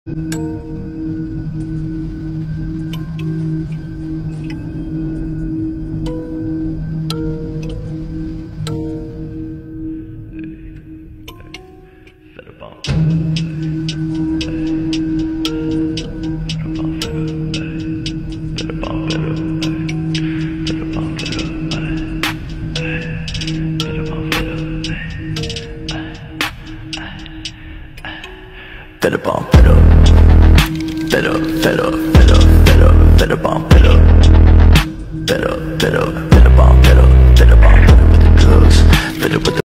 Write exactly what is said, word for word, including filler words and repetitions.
Better bomb, better, better, better, better, better, better bomb, better, better, better, better bomb, better, better bomb, better with the drugs, better with the